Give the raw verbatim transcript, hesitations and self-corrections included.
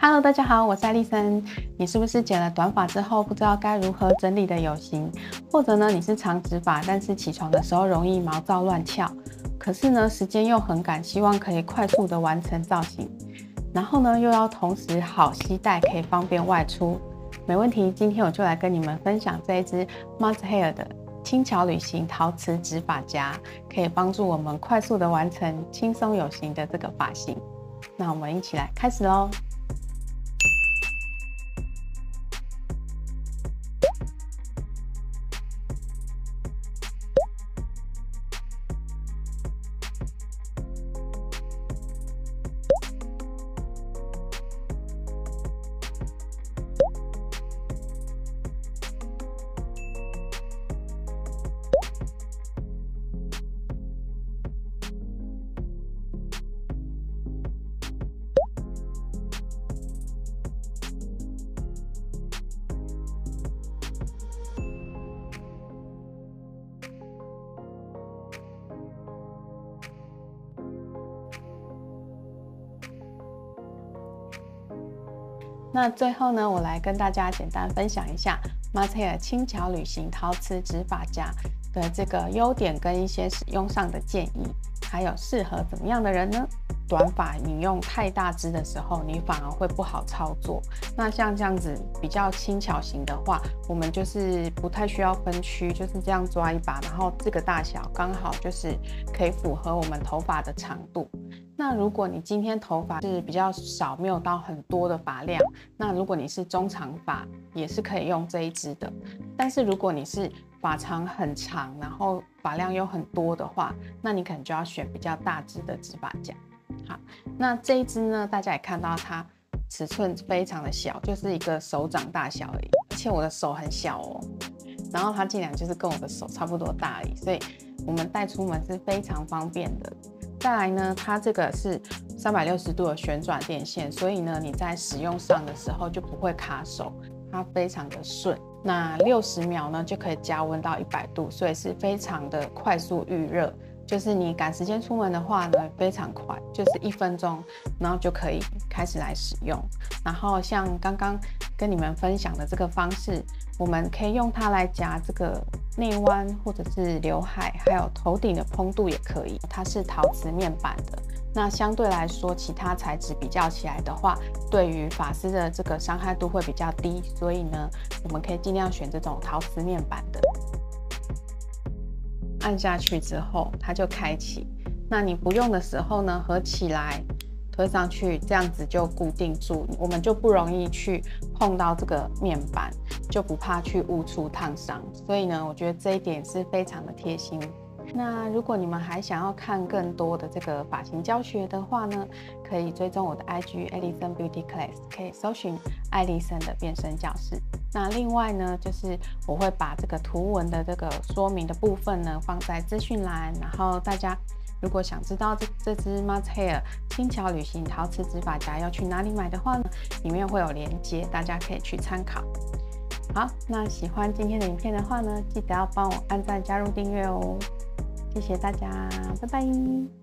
Hello， 大家好，我是艾丽森。你是不是剪了短发之后不知道该如何整理的有型？或者呢，你是长直发，但是起床的时候容易毛躁乱翘，可是呢，时间又很赶，希望可以快速的完成造型，然后呢，又要同时好携带，可以方便外出。没问题，今天我就来跟你们分享这一支 mod hair 的轻巧旅行陶瓷直发夹，可以帮助我们快速的完成轻松有型的这个发型。那我们一起来开始咯。那最后呢，我来跟大家简单分享一下 mod hair 轻巧旅行陶瓷直发夹的这个优点跟一些使用上的建议，还有适合怎么样的人呢？短发你用太大支的时候，你反而会不好操作。那像这样子比较轻巧型的话，我们就是不太需要分区，就是这样抓一把，然后这个大小刚好就是可以符合我们头发的长度。那如果你今天头发是比较少，没有到很多的发量，那如果你是中长发，也是可以用这一支的。但是如果你是发长很长，然后发量又很多的话，那你可能就要选比较大支的直发夹。好，那这一支呢，大家也看到它尺寸非常的小，就是一个手掌大小而已，而且我的手很小哦，然后它竟然就是跟我的手差不多大而已，所以我们带出门是非常方便的。再来呢，它这个是三百六十度的旋转电线，所以呢，你在使用上的时候就不会卡手，它非常的顺。那六十秒呢就可以加温到一百度，所以是非常的快速预热。就是你赶时间出门的话呢，非常快，就是一分钟，然后就可以开始来使用。然后像刚刚跟你们分享的这个方式，我们可以用它来夹这个内弯或者是刘海，还有头顶的蓬度也可以。它是陶瓷面板的，那相对来说，其他材质比较起来的话，对于发丝的这个伤害度会比较低，所以呢，我们可以尽量选这种陶瓷面板的。按下去之后，它就开启。那你不用的时候呢，合起来推上去，这样子就固定住，我们就不容易去碰到这个面板，就不怕去误触烫伤。所以呢，我觉得这一点是非常的贴心。那如果你们还想要看更多的这个发型教学的话呢，可以追踪我的 I G Alison Beauty Class， 可以搜寻艾丽森的变身教室。那另外呢，就是我会把这个图文的这个说明的部分呢放在资讯栏，然后大家如果想知道这这支 mod hair 轻巧旅行陶瓷直发夹要去哪里买的话呢，里面会有连结，大家可以去参考。好，那喜欢今天的影片的话呢，记得要帮我按赞、加入订阅哦。谢谢大家，拜拜。